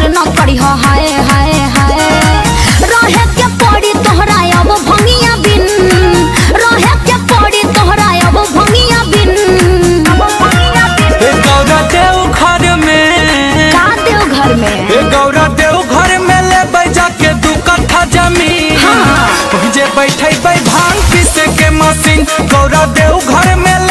न करी हाय हाय हाय रहे के पड़ी तोहरा अब भंगिया बिन रहे के पड़ी तोहरा अब भंगिया बिन गौरा देव घर में का देव घर में गौरा देव घर में ले बैजा के 2 कट्ठा जमीन जे बैठे भांग पीसे के मशीन गौरा देव घर में